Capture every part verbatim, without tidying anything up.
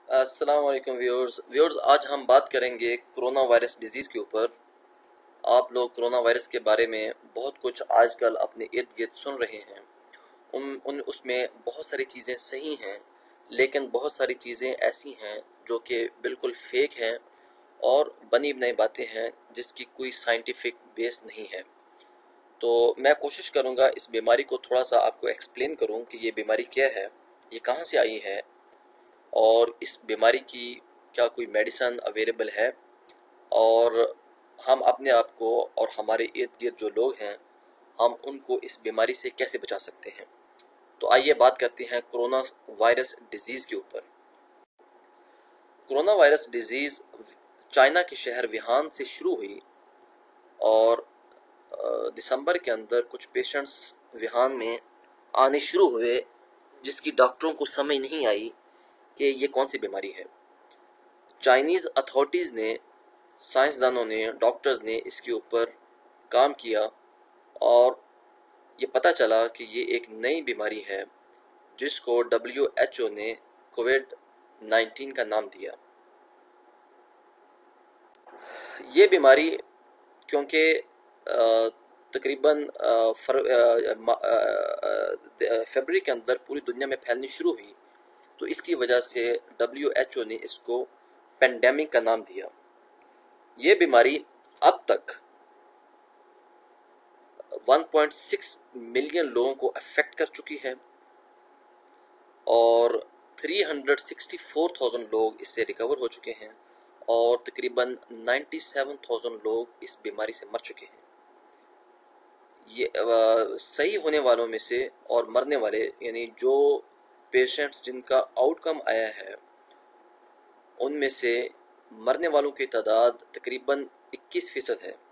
السلام علیکم viewers viewers آج ہم بات کریں گے کرونا وائرس ڈیزیز کے اوپر۔ آپ لوگ کرونا وائرس کے بارے میں بہت کچھ آج کل اپنے ارد گرد سن رہے ہیں۔ ان, ان اس میں بہت ساری چیزیں صحیح ہیں، لیکن بہت ساری چیزیں ایسی ہیں جو کہ بالکل فیک ہیں اور بنی بنائی باتیں ہیں جس کی کوئی سائنٹیفک بیس نہیں ہے۔ تو میں کوشش کروں گا اس بیماری کو تھوڑا سا آپ کو ایکسپلین کروں کہ یہ بیماری کیا ہے، یہ کہاں سے آئی ہے، اور اس بیماری کی کیا کوئی میڈیسن اویلیبل ہے، اور ہم اپنے آپ کو اور ہمارے ارد گرد جو لوگ ہیں ہم ان کو اس بیماری سے کیسے بچا سکتے ہیں۔ تو آئیے بات کرتے ہیں کرونا وائرس ڈیزیز کے اوپر۔ کرونا وائرس ڈیزیز چائنا کے شہر ووہان سے شروع ہوئی اور دسمبر کے اندر کچھ پیشنٹس ووہان میں آنے شروع ہوئے جس کی ڈاکٹروں کو سمجھ نہیں آئی کہ یہ کون سی بیماری ہے۔ چائنیز اتھارٹیز نے، سائنسدانوں نے، ڈاکٹرز نے اس کے اوپر کام کیا اور یہ پتہ چلا کہ یہ ایک نئی بیماری ہے جس کو ڈبلیو ایچ او نے کووڈ نائنٹین کا نام دیا۔ یہ بیماری کیونکہ تقریباً فروری کے اندر پوری دنیا میں پھیلنی شروع ہوئی، تو اس کی وجہ سے ڈبلیو ایچ او نے اس کو پینڈیمک کا نام دیا۔ یہ بیماری اب تک ون پوائنٹ سکس ملین لوگوں کو افیکٹ کر چکی ہے اور three hundred sixty four thousand لوگ اس سے ریکور ہو چکے ہیں اور تقریباً نائنٹی سیون تھاؤزینڈ لوگ اس بیماری سے مر چکے ہیں۔ یہ صحیح ہونے والوں میں سے اور مرنے والے، یعنی جو پیشنٹس جن کا آؤٹ کم آیا ہے، ان میں سے مرنے والوں کی تعداد تقریباً اکیس فیصد ہے۔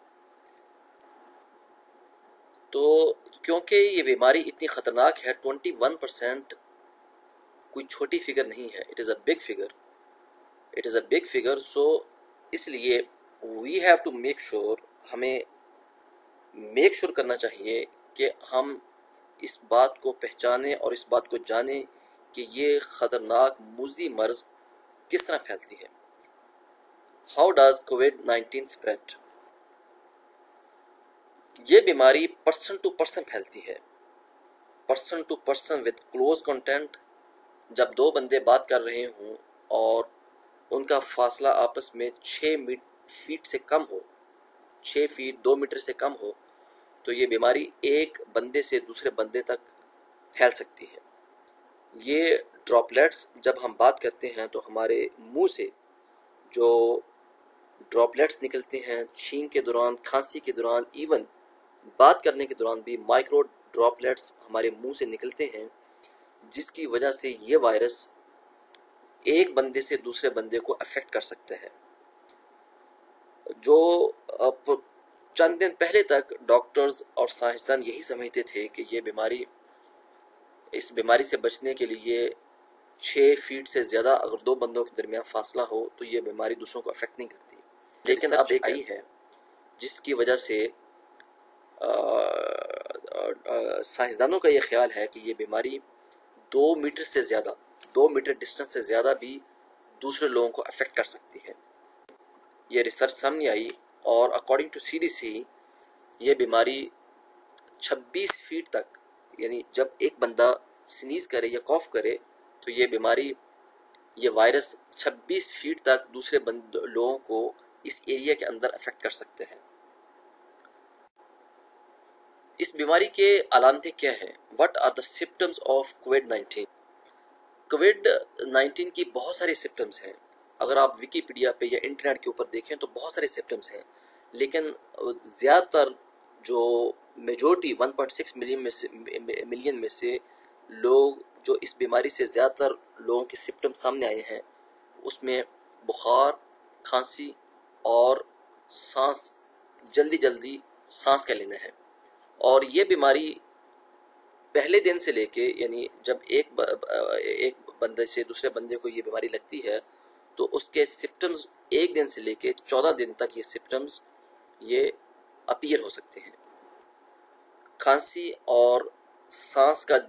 تو کیونکہ یہ بیماری اتنی خطرناک ہے، ٹوینٹی ون پرسینٹ کوئی چھوٹی فگر نہیں ہے، it is a big figure, it is a big figure so اس لیے we have to make sure, ہمیں میک شور کرنا چاہیے کہ ہم اس بات کو پہچانیں اور اس بات کو جانیں کہ یہ خطرناک موذی مرض کس طرح پھیلتی ہے۔ How does COVID nineteen spread? یہ بیماری پرسن ٹو پرسن پھیلتی ہے، person to person with close contact. جب دو بندے بات کر رہے ہوں اور ان کا فاصلہ آپس میں چھ فیٹ سے کم ہو، چھ فیٹ دو میٹر سے کم ہو، تو یہ بیماری ایک بندے سے دوسرے بندے تک پھیل سکتی ہے۔ یہ ڈراپلیٹس جب ہم بات کرتے ہیں تو ہمارے منہ سے جو ڈراپلیٹس نکلتے ہیں چھینک کے دوران، کھانسی کے دوران، ایون بات کرنے کے دوران بھی مائکرو ڈراپلیٹس ہمارے منہ سے نکلتے ہیں، جس کی وجہ سے یہ وائرس ایک بندے سے دوسرے بندے کو افیکٹ کر سکتا ہے۔ جو چند دن پہلے تک ڈاکٹرز اور سائنسدان یہی سمجھتے تھے کہ یہ بیماری، اس بیماری سے بچنے کے لیے چھ فیٹ سے زیادہ اگر دو بندوں کے درمیان فاصلہ ہو تو یہ بیماری دوسروں کو افیکٹ نہیں کرتی، لیکن اب ایک آئی ہے جس کی وجہ سے سائنسدانوں کا یہ خیال ہے کہ یہ بیماری دو میٹر سے زیادہ، دو میٹر ڈسٹنس سے زیادہ بھی دوسرے لوگوں کو افیکٹ کر سکتی ہے۔ یہ ریسرچ سامنے آئی اور according to C D C یہ بیماری چھبیس فیٹ تک، یعنی جب ایک بندہ سنیز کرے یا کاف کرے تو یہ بیماری، یہ وائرس چھبیس فیٹ تک دوسرے بند لوگوں کو اس ایریا کے اندر افیکٹ کر سکتے ہیں۔ اس بیماری کے علامتیں کیا ہیں؟ What are the symptoms of COVID nineteen? COVID nineteen کی بہت سارے سمپٹمس ہیں، اگر آپ ویکیپیڈیا پہ یا انٹرنیٹ کے اوپر دیکھیں تو بہت سارے سمپٹمس ہیں، لیکن زیادہ تر جو majority one point six million میں سے ملین میں سے لوگ جو اس بیماری سے زیادہ تر لوگوں کے سمپٹم سامنے آئے ہیں، اس میں بخار، کھانسی اور سانس، جلدی جلدی سانس کا لینا ہے۔ اور یہ بیماری پہلے دن سے لے کے، یعنی جب ایک ایک بندے سے دوسرے بندے کو یہ بیماری لگتی ہے تو اس کے سمپٹمز ایک دن سے لے کے چودہ دن تک یہ سمپٹمز یہ اپیئر ہو سکتے ہیں۔ کھانسی اور سانس کا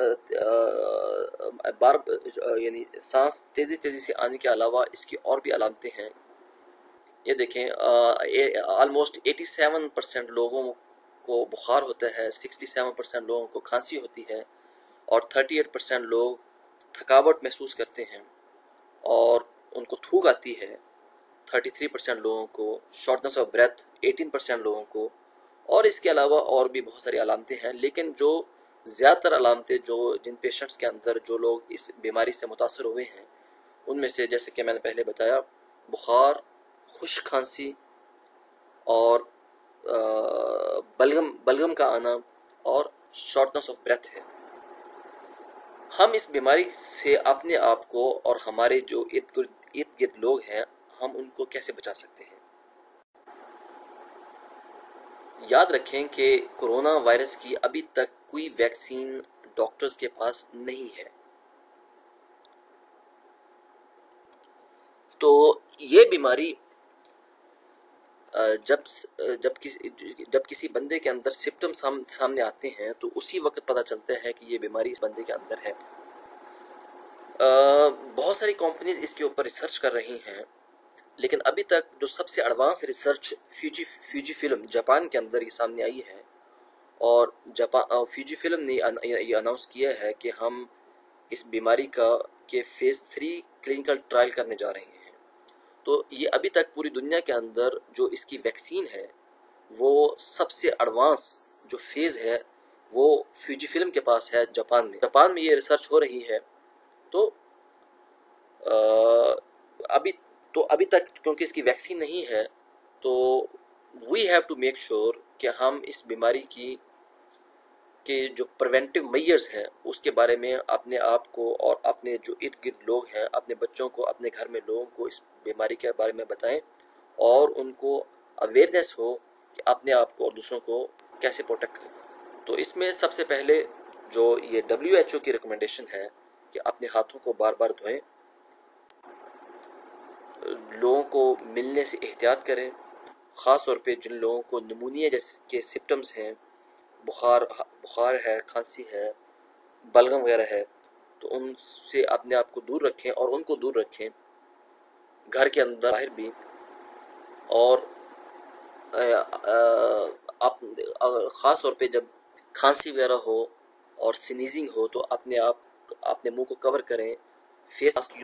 بار یعنی سانس تیزی تیزی سے آنے کے علاوہ اس کی اور بھی علامتیں ہیں. یہ دیکھیں آلموسٹ ایٹی سیون پرسینٹ لوگوں کو بخار ہوتا ہے، سکسٹی سیون پرسینٹ لوگوں کو کھانسی ہوتی ہے، اور تھرٹی ایٹ پرسینٹ لوگ تھکاوٹ محسوس کرتے ہیں اور ان کو تھوک آتی ہے. تھرٹی تھری پرسینٹ لوگوں کو shortness of breath, eighteen percent لوگوں کو، اور اس کے علاوہ اور بھی بہت ساری علامتیں ہیں. لیکن جو زیادہ تر علامتیں جو جن پیشنٹس کے اندر جو لوگ اس بیماری سے متاثر ہوئے ہیں ان میں سے جیسے کہ میں نے پہلے بتایا بخار، خشک کھانسی اور بلغم بلغم کا آنا اور شارٹنس آف بریتھ ہے. ہم اس بیماری سے اپنے آپ کو اور ہمارے جو ارد ارد گرد لوگ ہیں ہم ان کو کیسے بچا سکتے ہیں؟ یاد رکھیں کہ کرونا وائرس کی ابھی تک کوئی ویکسین ڈاکٹرز کے پاس نہیں ہے. تو یہ بیماری جب جب کسی جب کسی بندے کے اندر سمپٹم سامنے آتے ہیں تو اسی وقت پتہ چلتا ہے کہ یہ بیماری اس بندے کے اندر ہے. بہت ساری کمپنیز اس کے اوپر ریسرچ کر رہی ہیں، لیکن ابھی تک جو سب سے advance research Fuji Fuji film Japan کے اندر یہ سامنے آئی ہے، اور جاپان فیوجی فلم نے یہ اناؤنس کیا ہے کہ ہم اس بیماری کا کہ فیز تھری کلینکل ٹرائل کرنے جا رہے ہیں. تو یہ ابھی تک پوری دنیا کے اندر جو اس کی ویکسین ہے وہ سب سے ایڈوانس جو فیز ہے وہ فیوجی فلم کے پاس ہے جاپان میں. جاپان میں یہ ریسرچ ہو رہی ہے. تو ابھی تو ابھی تک کیونکہ اس کی ویکسین نہیں ہے تو we have to make sure کہ ہم اس بیماری کی کہ جو پریونٹیو میئرز ہیں اس کے بارے میں اپنے آپ کو اور اپنے جو ارد گرد لوگ ہیں، اپنے بچوں کو، اپنے گھر میں لوگوں کو اس بیماری کے بارے میں بتائیں اور ان کو اویئرنیس ہو کہ اپنے آپ کو اور دوسروں کو کیسے پروٹیکٹ کریں. تو اس میں سب سے پہلے جو یہ ڈبلیو ایچ او کی ریکمنڈیشن ہے کہ اپنے ہاتھوں کو بار بار دھوئیں، لوگوں کو ملنے سے احتیاط کریں، خاص طور پہ جن لوگوں کو نمونیا جیسے کے سمپٹمز ہیں، بخار بخار ہے، کھانسی ہے، بلغم وغیرہ ہے، تو ان سے اپنے آپ کو دور رکھیں اور ان کو دور رکھیں گھر کے اندر باہر بھی. اور آپ خاص طور پہ جب کھانسی وغیرہ ہو اور سنیزنگ ہو تو اپنے آپ اپنے منہ کو کور کریں، فیس ماسک.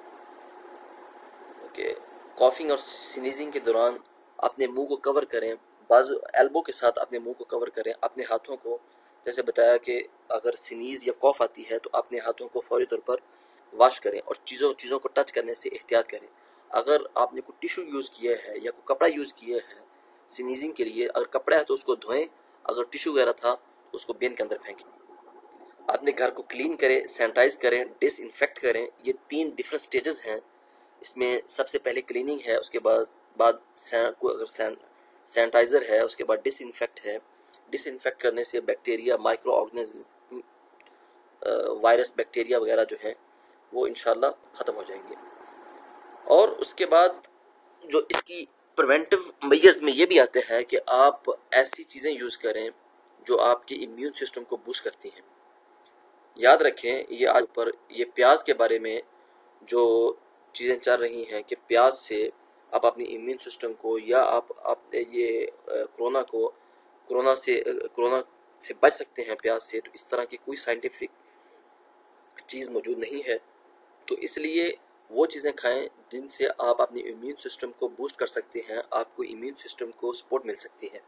کہ کافنگ اور سنیزنگ کے دوران اپنے منہ کو کور کریں، بازو ایلبو کے ساتھ اپنے منہ کو کور کریں. اپنے ہاتھوں کو جیسے بتایا کہ اگر سنیز یا کاف آتی ہے تو اپنے ہاتھوں کو فوری طور پر واش کریں اور چیزوں چیزوں کو ٹچ کرنے سے احتیاط کریں. اگر آپ نے کوئی ٹیشو یوز کیا ہے یا کوئی کپڑا یوز کیا ہے سنیزنگ کے لیے، اگر کپڑا ہے تو اس کو دھوئیں، اگر ٹیشو وغیرہ تھا تو اس کو بین کے اندر پھینکیں. اپنے گھر کو کلین کریں، سینیٹائز کریں، ڈس انفیکٹ کریں. یہ تین ڈفرینٹ سٹیجز ہیں. اس میں سب سے پہلے کلیننگ ہے، اس کے بعد بعد اگر سینیٹائزر ہے، اس کے بعد ڈس انفیکٹ ہے. ڈس انفیکٹ کرنے سے bacteria, micro organism, virus, bacteria وغیرہ جو ہیں وہ انشاءاللہ ختم ہو جائیں گے. اور اس کے بعد جو اس کی پریونٹیو میئرز میں یہ بھی آتے ہیں کہ آپ ایسی چیزیں یوز کریں جو آپ کے امیون سسٹم کو بوسٹ کرتی ہیں. یاد رکھیں یہ آج پر یہ پیاز کے بارے میں جو چیزیں چل رہی ہیں کہ پیاز سے آپ اپنی امیون سسٹم کو یا آپ آپ یہ کرونا کو کرونا سے کرونا سے بچ سکتے ہیں پیاز سے، تو اس طرح کی کوئی سائنٹیفک چیز موجود نہیں ہے. تو اس لیے وہ چیزیں کھائیں جن سے آپ اپنی امیون سسٹم کو بوسٹ کر سکتے ہیں، آپ کو امیون سسٹم کو سپورٹ مل سکتی ہے.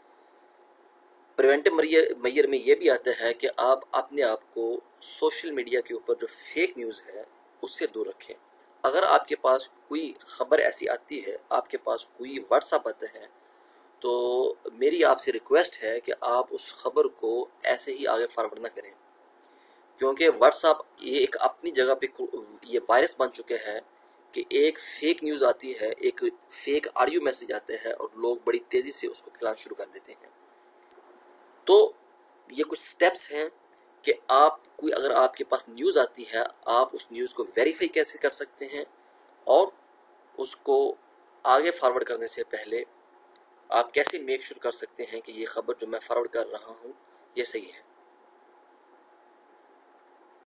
پریونٹیو میئر میں یہ بھی آتا ہے کہ آپ اپنے آپ کو سوشل میڈیا کے اوپر جو فیک نیوز ہے اس سے دور رکھیں. اگر آپ کے پاس کوئی خبر ایسی آتی ہے، آپ کے پاس کوئی واٹس ایپ آتا ہے، تو میری آپ سے ریکویسٹ ہے کہ آپ اس خبر کو ایسے ہی آگے فارورڈ نہ کریں، کیونکہ واٹس ایپ یہ ایک اپنی جگہ پہ یہ وائرس بن چکے ہیں کہ ایک فیک نیوز آتی ہے، ایک فیک آڈیو میسیج آتے ہیں اور لوگ بڑی تیزی سے اس کو پھیلانا شروع کر دیتے ہیں. تو یہ کچھ سٹیپس ہیں کہ آپ کوئی اگر آپ کے پاس نیوز آتی ہے آپ اس نیوز کو ویریفائی کیسے کر سکتے ہیں، اور اس کو آگے فارورڈ کرنے سے پہلے آپ کیسے میک شور کر سکتے ہیں کہ یہ خبر جو میں فارورڈ کر رہا ہوں یہ صحیح ہے.